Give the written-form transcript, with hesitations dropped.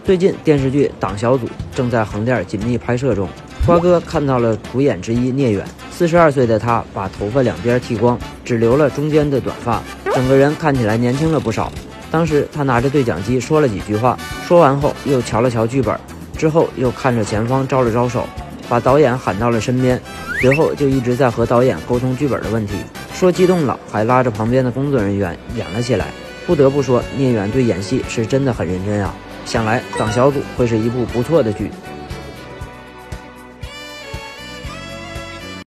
最近电视剧《党小组》正在横店紧密拍摄中，瓜哥看到了主演之一聂远，42岁的他把头发两边剃光，只留了中间的短发，整个人看起来年轻了不少。当时他拿着对讲机说了几句话，说完后又瞧了瞧剧本，之后又看着前方招了招手，把导演喊到了身边，随后就一直在和导演沟通剧本的问题，说激动了还拉着旁边的工作人员演了起来。不得不说，聂远对演戏是真的很认真啊。想来《党小组》会是一部不错的剧。